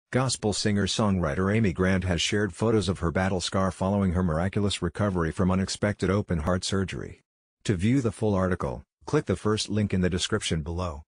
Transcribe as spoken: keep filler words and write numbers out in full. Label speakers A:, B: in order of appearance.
A: Gospel singer-songwriter Amy Grant has shared photos of her battle scar following her miraculous recovery from unexpected open-heart surgery. To view the full article, click the first link in the description below.